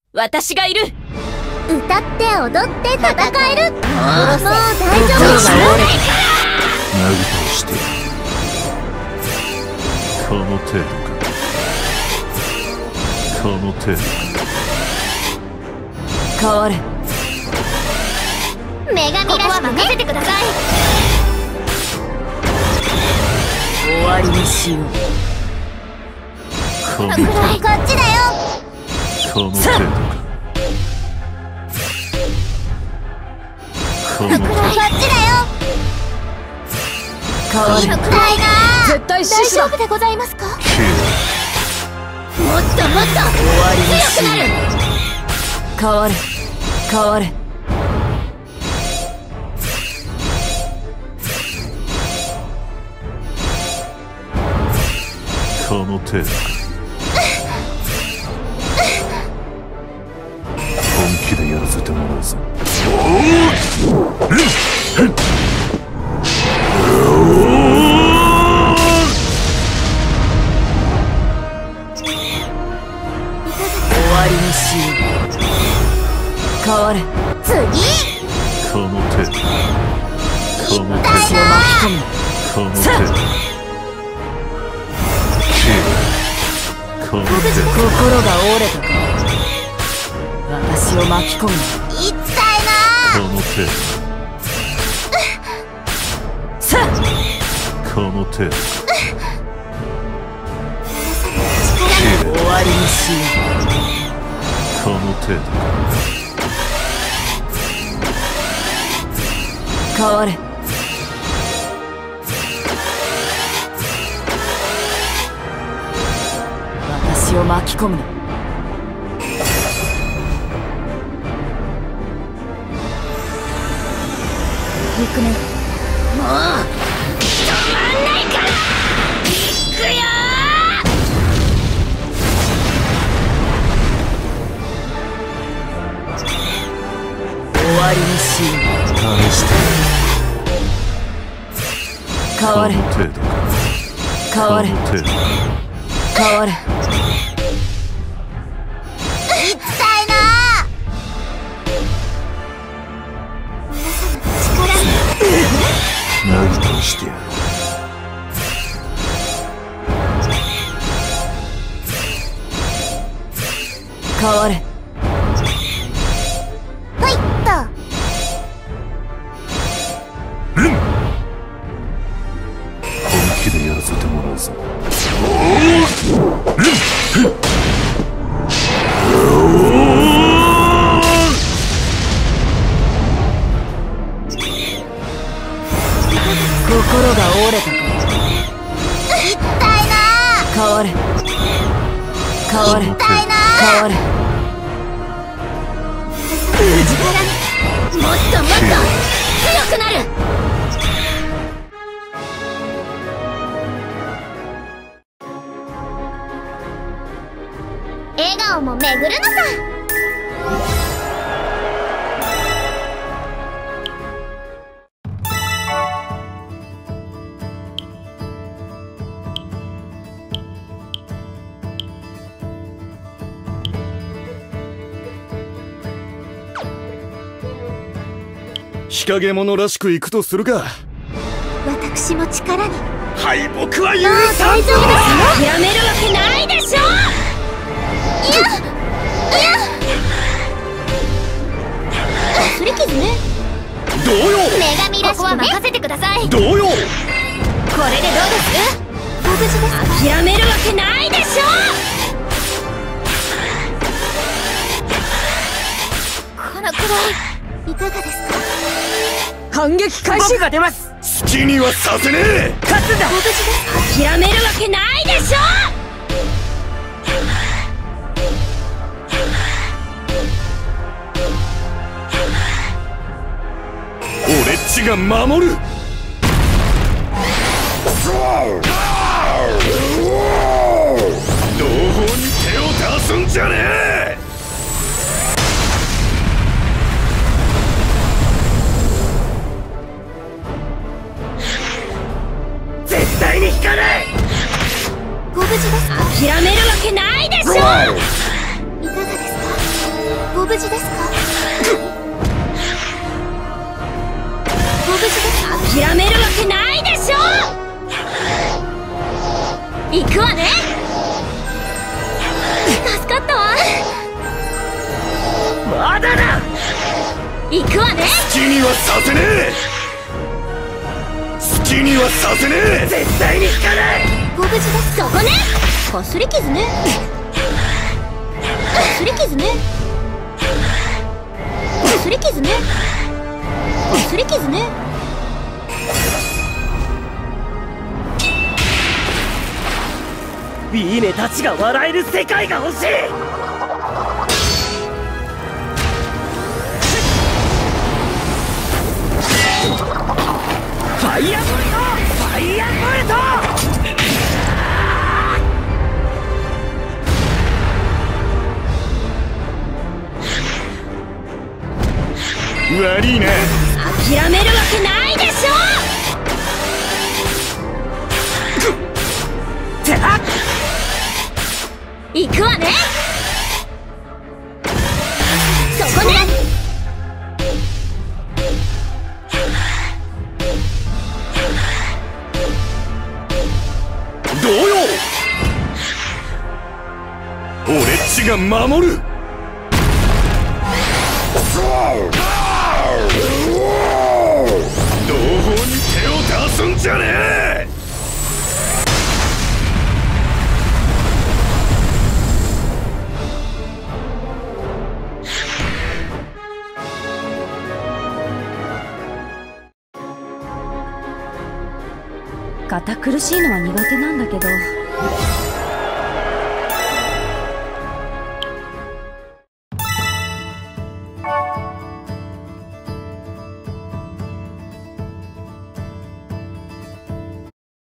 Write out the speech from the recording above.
私がいる。 歌って踊って戦える。もう大丈夫ですよ。 なぎ倒してこの程度か。この程度か。 変われ。 女神らしく任せてください。 終わりにしよう。 このこっちだよ。 この程度か。この程度こっちだよ。 変われ。 いいのくらいな。 絶対死大守だ。 丈夫でございますか。もっともっと終わりにしよ強くなる。 う。変われ。変われ。 この程度か。本気でやらせてもらうぞ。 終わりにしよう。変われ。 次。 この程度。この程度。 私を巻き込む。 この程度。この程度。 心が折れたか。私を巻き込む。 痛いな。 この程度。 さあ。 この程度。 終わりにしよこの程度。 う。変われ。私を巻き込むな。行くね。 もう止まんないから。行くよ終わりにしよ試してう。変われ。 この程度か。 変われ。 この程度。 変われ。 痛いな。 なぎ倒してやる。 変われ。 ほいっと。 本気でやらせてもらうぞ。 心が折れたか。 痛いな。 変われ。変われ。 痛いな。 変われ。 もっともっと強くなる。笑顔も巡るのさ。 日陰者らしく行くとするか。 私も力に。 敗北は許もうさんぞ。 大丈夫ですよ。 やめるわけないでしょ。 いや擦り傷ね。 どうよ。 女神らしくね。ここは任せてください。 どうよ。 これでどうです？ ご無事ですか。 諦めるわけないでしょ。 このくらいいかがですか。 反撃開始が出ます。 好きにはさせねえ。 勝つんだ。 ご無事ですか。 諦めるわけないでしょ。 俺っちが守る。同胞に手を出すんじゃねえ。絶対に引かない。 ご無事ですか。 諦めるわけないでしょ。 いかがですか。 行くわね。 好きにはさせねえ。好きにはさせねえ。絶対に引かない。 ご無事です。そこね。かすり傷ね。かすり傷ね。かすり傷ね。かすり傷ね。 ビーメたちが笑える世界が欲しい。ファイヤーボルト、ファイヤーボルト。 悪いな。 諦めるわけないでしょ。行くわね。そこね。 どうよ。俺っちが守る。同胞に手を出すんじゃねえ。 堅苦しいのは苦手なんだけど